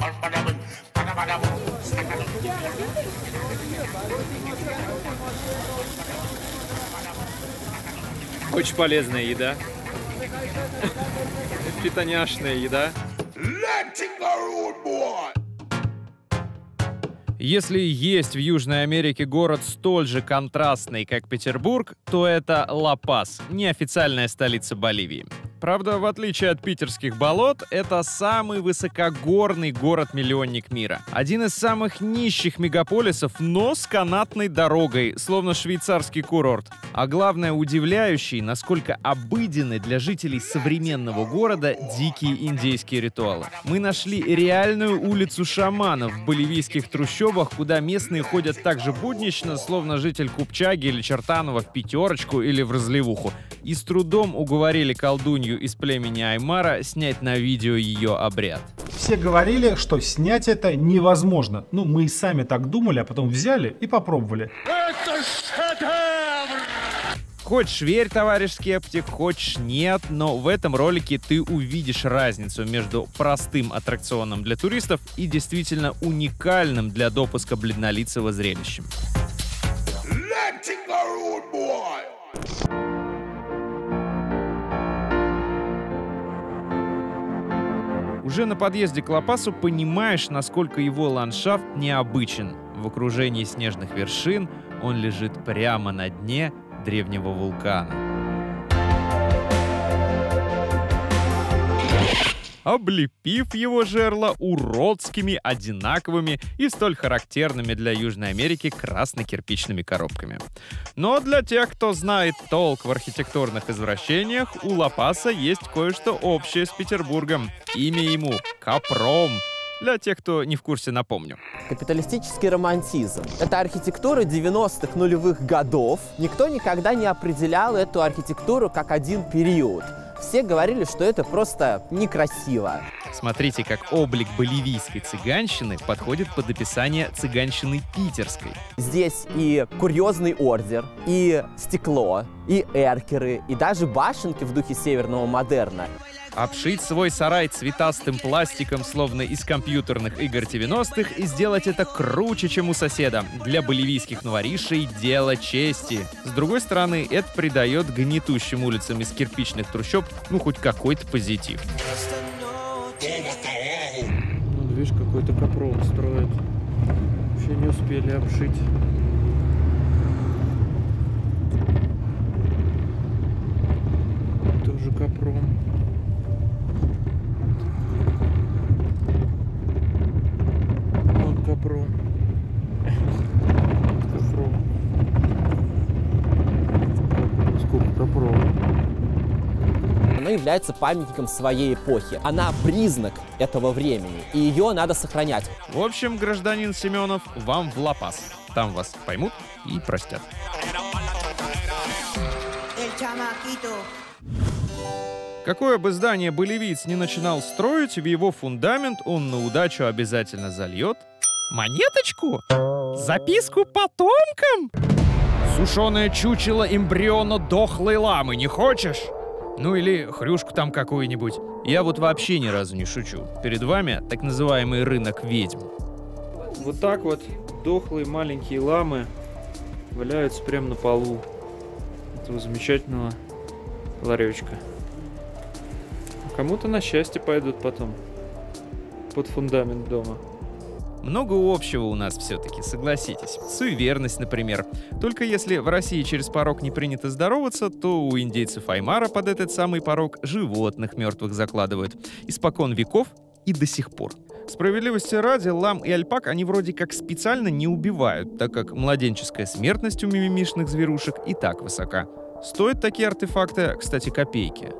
Очень полезная еда. Питоняшная еда. Если есть в Южной Америке город столь же контрастный, как Петербург, то это Ла-Пас, неофициальная столица Боливии. Правда, в отличие от питерских болот, это самый высокогорный город-миллионник мира. Один из самых нищих мегаполисов, но с канатной дорогой, словно швейцарский курорт. А главное, удивляющий, насколько обыденны для жителей современного города дикие индейские ритуалы. Мы нашли реальную улицу шаманов в боливийских трущобах, куда местные ходят так же буднично, словно житель Купчаги или Чертанова в пятерочку или в разливуху. И с трудом уговорили колдунью из племени Аймара снять на видео ее обряд. Все говорили, что снять это невозможно. Ну, мы и сами так думали, а потом взяли и попробовали. Это шедевр! Хочешь верь, товарищ скептик, хочешь нет, но в этом ролике ты увидишь разницу между простым аттракционом для туристов и действительно уникальным для допуска бледнолицего зрелищем. Уже на подъезде к Ла-Пасу понимаешь, насколько его ландшафт необычен. В окружении снежных вершин он лежит прямо на дне древнего вулкана. Облепив его жерло уродскими, одинаковыми и столь характерными для Южной Америки красно-кирпичными коробками. Но для тех, кто знает толк в архитектурных извращениях, у Ла-Паса есть кое-что общее с Петербургом. Имя ему — Капром. Для тех, кто не в курсе, напомню. Капиталистический романтизм. Это архитектура 90-х нулевых годов. Никто никогда не определял эту архитектуру как один период. Все говорили, что это просто некрасиво. Смотрите, как облик боливийской цыганщины подходит под описание цыганщины питерской. Здесь и курьезный ордер, и стекло, и эркеры, и даже башенки в духе северного модерна. Обшить свой сарай цветастым пластиком, словно из компьютерных игр 90-х, и сделать это круче, чем у соседа. Для боливийских новоришей дело чести. С другой стороны, это придает гнетущим улицам из кирпичных трущоб, ну, хоть какой-то позитив. Ну, видишь, какой-то Капром строят. Вообще не успели обшить. Тоже Капром. Капром. Сколько Капром? Она является памятником своей эпохи. Она признак этого времени, и ее надо сохранять. В общем, гражданин Семенов, вам в Ла-Пас. Там вас поймут и простят. Какое бы здание боливиец не начинал строить, в его фундамент он на удачу обязательно зальет монеточку? Записку потомкам? Сушеное чучело эмбриона дохлой ламы не хочешь? Ну или хрюшку там какую-нибудь. Я вот вообще ни разу не шучу. Перед вами так называемый рынок ведьм. Вот так вот дохлые маленькие ламы валяются прямо на полу этого замечательного ларечка. Кому-то на счастье пойдут потом под фундамент дома. Много общего у нас все-таки, согласитесь. Суеверность, например. Только если в России через порог не принято здороваться, то у индейцев Аймара под этот самый порог животных мертвых закладывают. Испокон веков и до сих пор. Справедливости ради, лам и альпак они вроде как специально не убивают, так как младенческая смертность у мимимишных зверушек и так высока. Стоят такие артефакты, кстати, копейки.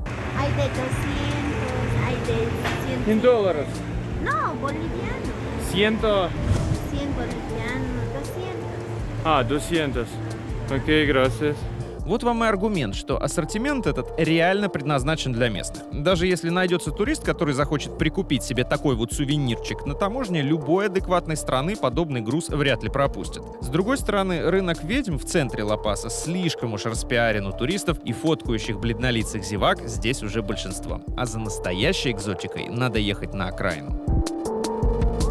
$100. No, boliviano. 100. 100 boliviano, 200. А, 200. Окей, gracias. Вот вам и аргумент, что ассортимент этот реально предназначен для местных. Даже если найдется турист, который захочет прикупить себе такой вот сувенирчик, на таможне любой адекватной страны подобный груз вряд ли пропустит. С другой стороны, рынок ведьм в центре Ла-Паса слишком уж распиарен у туристов, и фоткающих бледнолицых зевак здесь уже большинство. А за настоящей экзотикой надо ехать на окраину.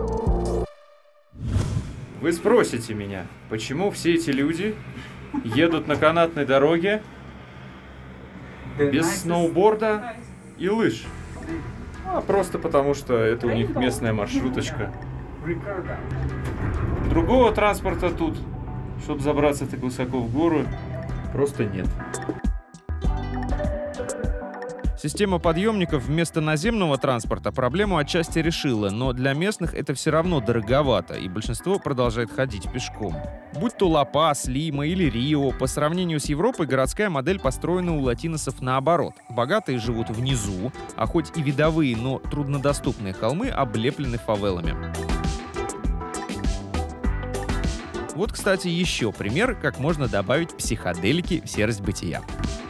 Вы спросите меня, почему все эти люди едут на канатной дороге без сноуборда и лыж? А просто потому, что это у них местная маршруточка. Другого транспорта тут, чтобы забраться так высоко в гору, просто нет. Система подъемников вместо наземного транспорта проблему отчасти решила, но для местных это все равно дороговато, и большинство продолжает ходить пешком. Будь то Ла-Пас, Лима или Рио, по сравнению с Европой городская модель построена у латиносов наоборот. Богатые живут внизу, а хоть и видовые, но труднодоступные холмы облеплены фавелами. Вот, кстати, еще пример, как можно добавить психоделики в серость бытия.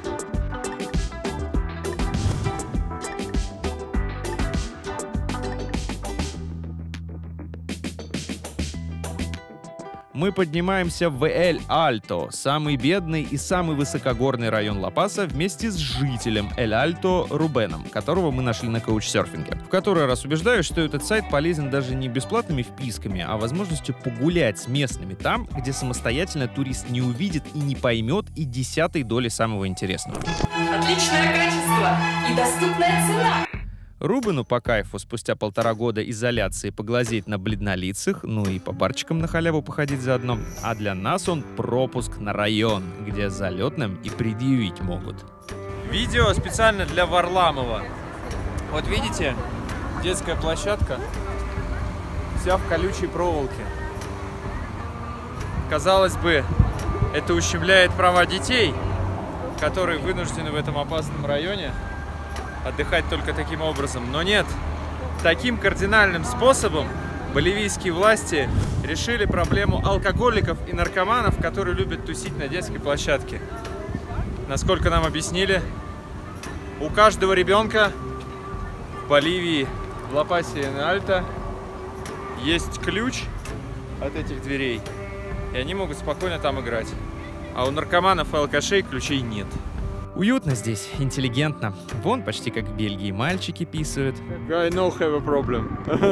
Мы поднимаемся в Эль-Альто, самый бедный и самый высокогорный район Ла-Паса, вместе с жителем Эль-Альто Рубеном, которого мы нашли на каучсерфинге. В который раз убеждаюсь, что этот сайт полезен даже не бесплатными вписками, а возможностью погулять с местными там, где самостоятельно турист не увидит и не поймет и 10-й доли самого интересного. Отличное качество и доступная цена. Рубену по кайфу спустя 1,5 года изоляции поглазеть на бледнолицых, ну и по барчикам на халяву походить заодно. А для нас он пропуск на район, где залетным и предъявить могут. Видео специально для Варламова. Вот видите, детская площадка вся в колючей проволоке. Казалось бы, это ущемляет права детей, которые вынуждены в этом опасном районе отдыхать только таким образом. Но нет, таким кардинальным способом боливийские власти решили проблему алкоголиков и наркоманов, которые любят тусить на детской площадке. Насколько нам объяснили, у каждого ребенка в Боливии, в Ла-Пасе и Эль-Альто есть ключ от этих дверей, и они могут спокойно там играть. А у наркоманов и алкашей ключей нет. Уютно здесь, интеллигентно. Вон почти как в Бельгии мальчики писают. I no have a problem.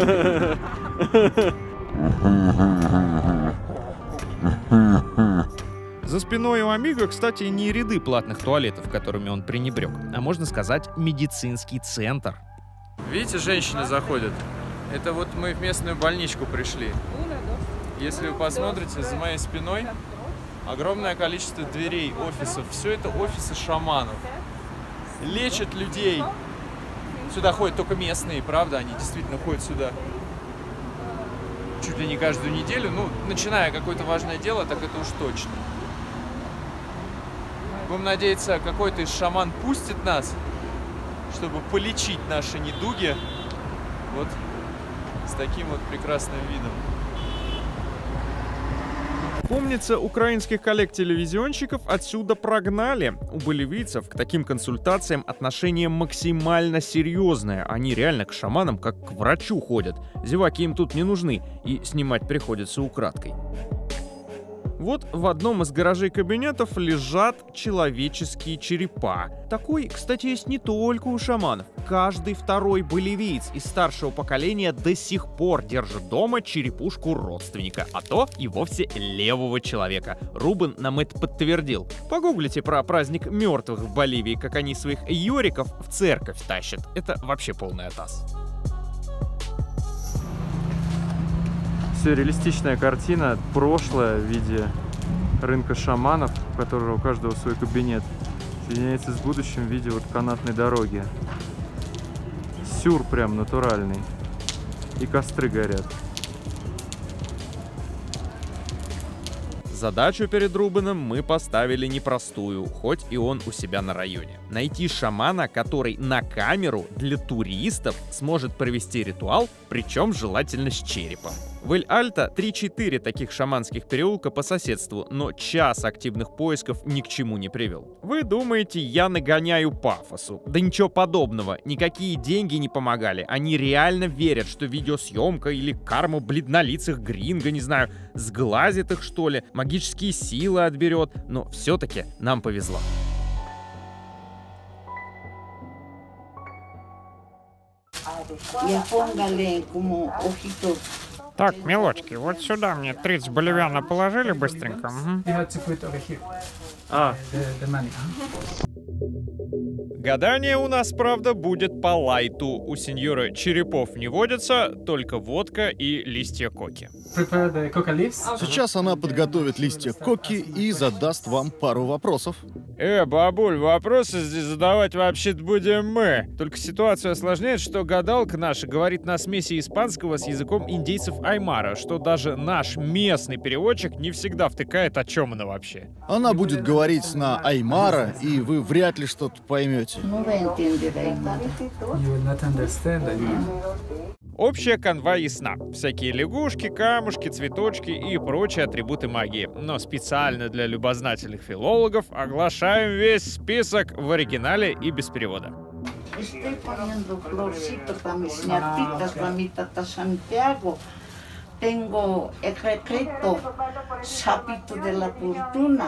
За спиной у Амиго, кстати, не ряды платных туалетов, которыми он пренебрег, а можно сказать, медицинский центр. Видите, женщины заходят. Это вот мы в местную больничку пришли. Если вы посмотрите, за моей спиной огромное количество дверей, офисов. Все это офисы шаманов. Лечат людей. Сюда ходят только местные, правда? Они действительно ходят сюда чуть ли не каждую неделю. Ну, начиная какое-то важное дело, так это уж точно. Будем надеяться, какой-то из шаман пустит нас, чтобы полечить наши недуги. Вот с таким вот прекрасным видом. Помнится, украинских коллег-телевизионщиков отсюда прогнали. У боливийцев к таким консультациям отношение максимально серьезное. Они реально к шаманам как к врачу ходят. Зеваки им тут не нужны, и снимать приходится украдкой. Вот в одном из гаражей кабинетов лежат человеческие черепа. Такой, кстати, есть не только у шаманов. Каждый второй боливиец из старшего поколения до сих пор держит дома черепушку родственника, а то и вовсе левого человека. Рубен нам это подтвердил. Погуглите про праздник мертвых в Боливии, как они своих йориков в церковь тащат. Это вообще полный атас. Реалистичная картина, прошлое в виде рынка шаманов, у которого у каждого свой кабинет, соединяется с будущим в виде вот канатной дороги. Сюр прям натуральный. И костры горят. Задачу перед Рубеном мы поставили непростую, хоть и он у себя на районе. Найти шамана, который на камеру для туристов сможет провести ритуал, причем желательно с черепом. В Эль-Альто 3-4 таких шаманских переулка по соседству, но час активных поисков ни к чему не привел. Вы думаете, я нагоняю пафосу? Да ничего подобного, никакие деньги не помогали. Они реально верят, что видеосъемка или карма бледнолицых гринго, не знаю, сглазит их что ли, магические силы отберет, но все-таки нам повезло. Y póngale como ojitos Так, милочки, вот сюда мне 30 боливиано положили быстренько. Гадание у нас, правда, будет по лайту. У сеньоры черепов не водится, только водка и листья коки. Сейчас она подготовит листья коки и задаст вам пару вопросов. Бабуль, вопросы здесь задавать вообще-то будем мы. Только ситуацию осложняет, что гадалка наша говорит на смеси испанского с языком индейцев Аймара, что даже наш местный переводчик не всегда втыкает, о чем она вообще. Она будет говорить на Аймара, и вы вряд ли что-то поймете. Общая канва ясна. Всякие лягушки, камушки, цветочки и прочие атрибуты магии. Но специально для любознательных филологов оглашаем весь список в оригинале и без перевода. Tengo el secreto, sapito de la fortuna.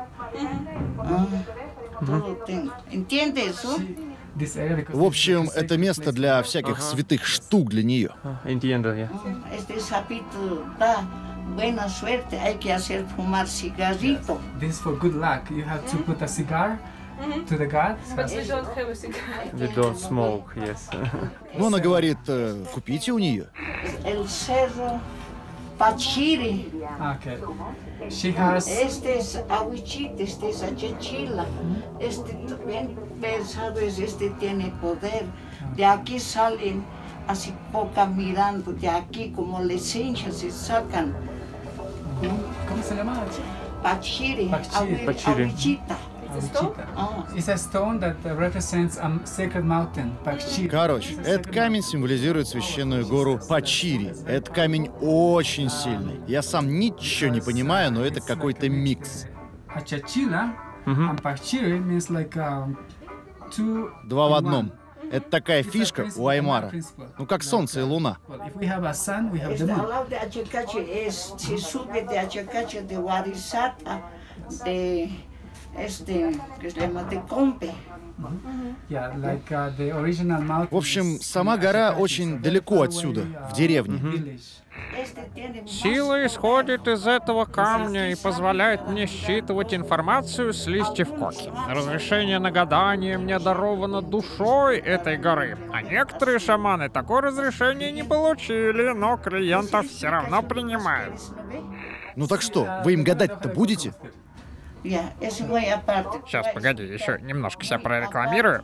Todo tengo. ¿Entiendes? В общем, это место для всяких святых штук для нее. Este sapito da buena suerte. Hay que hacer fumar cigarrito. This is for good luck. You have to put a cigar to the god. But we don't have a cigar. We don't smoke, yes. Но она говорит, купите у нее. El cerro Pachiri. Okay. She has. Este es aguichite, este es achachila. Este, sabes, este tiene poder. De aquí salen así poca mirando, de aquí como lesencias se sacan. ¿Cómo se llama? Pachiri. Aguichita. It's a stone that represents a sacred mountain. Короче, этот камень символизирует священную гору Пачири. Этот камень очень сильный. Я сам ничего не понимаю, но это какой-то микс. Achachila and Pachiri means like two. Два в одном. Это такая фишка у Аймара. Ну, как солнце и луна. В общем, сама гора очень далеко отсюда, в деревне. Сила исходит из этого камня и позволяет мне считывать информацию с листьев коки. Разрешение на гадание мне даровано душой этой горы. А некоторые шаманы такое разрешение не получили, но клиентов все равно принимают. Ну так что, вы им гадать-то будете? Сейчас, погоди, еще немножко себя прорекламирую.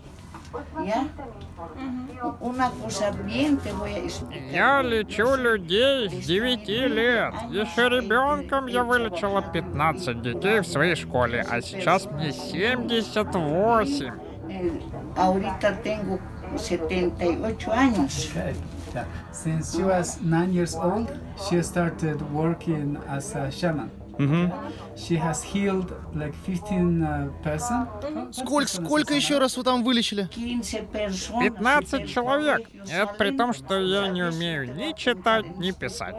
Я лечу людей с 9 лет. Еще ребенком я вылечила 15 детей в своей школе, а сейчас мне 78. Ahorita tengo 78 años. Since she was 9 years old, she started working as a shaman. She has healed like 15 person. Сколько еще раз вы там вылечили? 15 человек. Это при том, что я не умею ни читать, ни писать.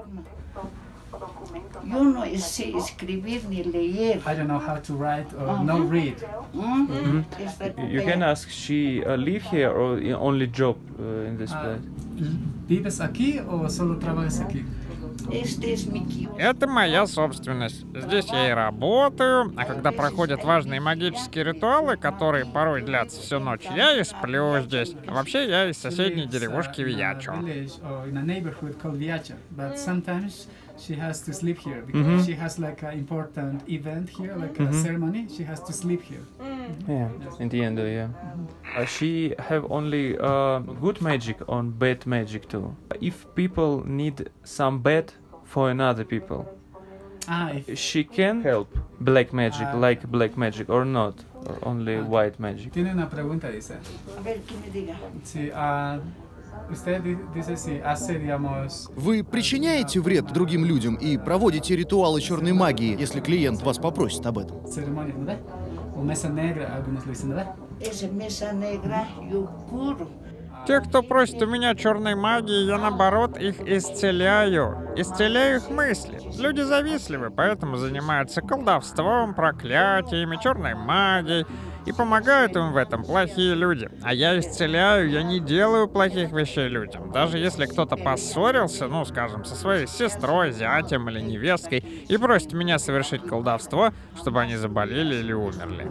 Yo no sé escribir ni leer. I don't know how to write or no read. You can ask, she live here or only job in this place? ¿Vives aquí o solo trabajas aquí? Это моя собственность. Здесь я и работаю, а когда проходят важные магические ритуалы, которые порой длятся всю ночь, я и сплю здесь. А вообще я из соседней деревушки Виячо. She has to sleep here because she has like an important event here, like a ceremony. She has to sleep here. Yeah, in the end, yeah. She have only good magic on bad magic too. If people need some bad for another people, she can help black magic, like black magic, or not, or only white magic. Tiene una pregunta, dice. A ver, ¿qué me diga? Sí, usted dice si hace, digamos... Вы причиняете вред другим людям и проводите ритуалы черной магии, если клиент вас попросит об этом? Церемония, ¿verdad? O mesa negra, algunos lo dicen, ¿verdad? Es mesa negra, yo curo. Те, кто просит у меня черной магии, я наоборот их исцеляю. Исцеляю их мысли. Люди завистливы, поэтому занимаются колдовством, проклятиями, черной магией. И помогают им в этом плохие люди. А я исцеляю, я не делаю плохих вещей людям. Даже если кто-то поссорился, ну, скажем, со своей сестрой, зятем или невесткой, и просит меня совершить колдовство, чтобы они заболели или умерли.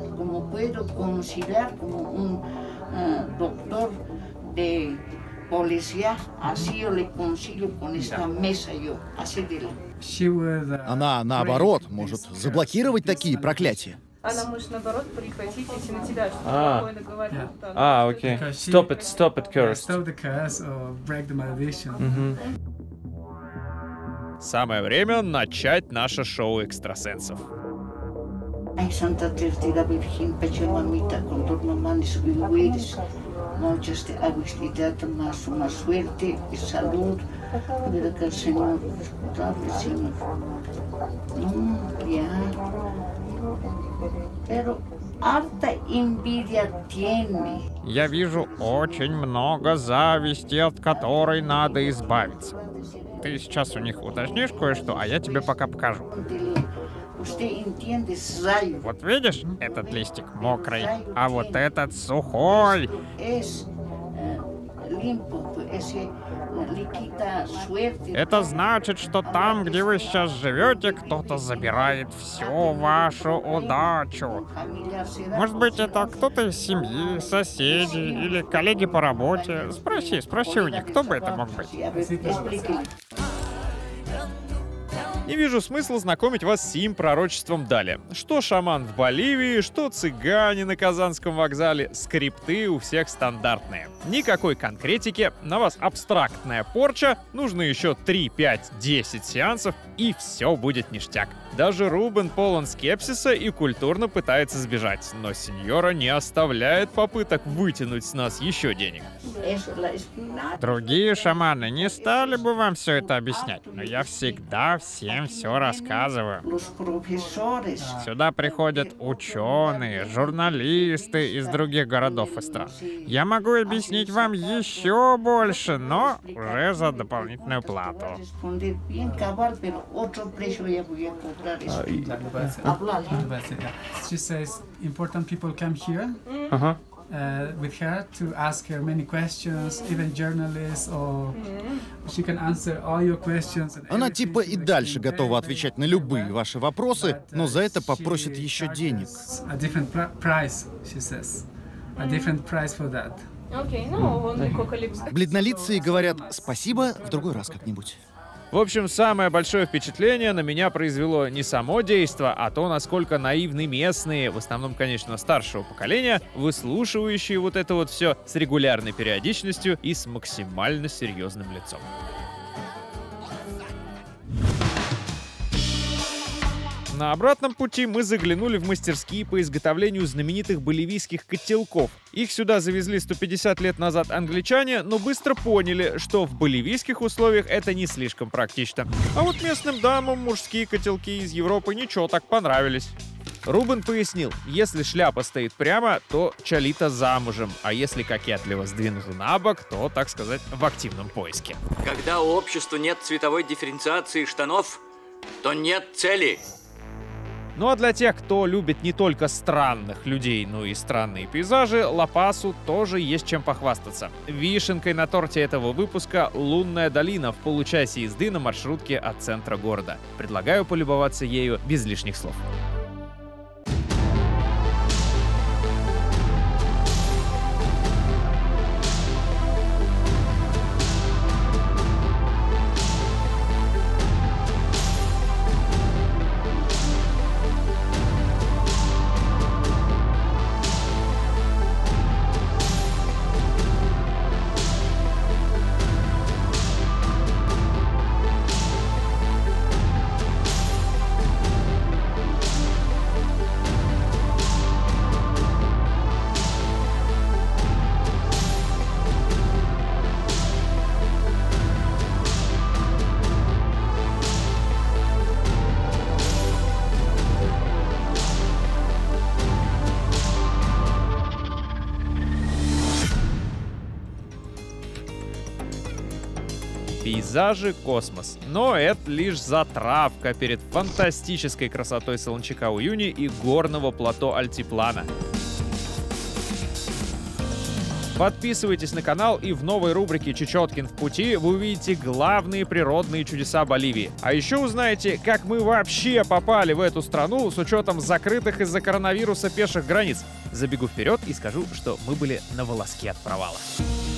Она, наоборот, может заблокировать такие проклятия. Она может, наоборот, прекратить, если на тебя что-то спокойно говорит. Окей. Stop it curse. Stop the curse or break the malediction. Самое время начать наше шоу экстрасенсов. Ay, Santa Tercera Virgen, Pecho Mamita, con tus mamanes viviris, muchas de agustidad, más suerte y salud, para que el Señor escuchable, Señor. Ya. Pero harta envidia tiene. Я вижу очень много зависти, от которой надо избавиться. Ты сейчас у них уточнишь кое-что, а я тебе пока покажу. Вот видишь, этот листик мокрый, а вот этот сухой. Это значит, что там, где вы сейчас живете, кто-то забирает всю вашу удачу. Может быть, это кто-то из семьи, соседей или коллеги по работе. Спроси у них, кто бы это мог быть. Не вижу смысла знакомить вас с сим пророчеством далее. Что шаман в Боливии, что цыгане на Казанском вокзале, скрипты у всех стандартные. Никакой конкретики, на вас абстрактная порча, нужно еще 3, 5, 10 сеансов, и все будет ништяк. Даже Рубен полон скепсиса и культурно пытается сбежать, но сеньора не оставляет попыток вытянуть с нас еще денег. Другие шаманы не стали бы вам все это объяснять, но я всегда всем все рассказываю. Сюда приходят ученые, журналисты из других городов и стран. Я могу объяснить вам еще больше, но уже за дополнительную плату. She says important people come here with her to ask her many questions, even journalists, or she can answer all your questions. Она типа и дальше готова отвечать на любые ваши вопросы, но за это попросит еще денег. A different price, she says. A different price for that. Бледнолицые говорят «спасибо, в другой раз как-нибудь». В общем, самое большое впечатление на меня произвело не само действо, а то, насколько наивны местные, в основном, конечно, старшего поколения, выслушивающие вот это вот все с регулярной периодичностью и с максимально серьезным лицом. На обратном пути мы заглянули в мастерские по изготовлению знаменитых боливийских котелков. Их сюда завезли 150 лет назад англичане, но быстро поняли, что в боливийских условиях это не слишком практично. А вот местным дамам мужские котелки из Европы ничего так понравились. Рубен пояснил, если шляпа стоит прямо, то Чолита замужем, а если кокетливо сдвинута на бок, то, так сказать, в активном поиске. Когда у общества нет цветовой дифференциации штанов, то нет цели. Ну а для тех, кто любит не только странных людей, но и странные пейзажи, Ла-Пасу тоже есть чем похвастаться. Вишенкой на торте этого выпуска — лунная долина в получасе езды на маршрутке от центра города. Предлагаю полюбоваться ею без лишних слов. Пейзажи — космос. Но это лишь затравка перед фантастической красотой Солончака-Уюни и горного плато Альтиплана. Подписывайтесь на канал, и в новой рубрике «Чечеткин в пути» вы увидите главные природные чудеса Боливии. А еще узнаете, как мы вообще попали в эту страну с учетом закрытых из-за коронавируса пеших границ. Забегу вперед и скажу, что мы были на волоске от провала.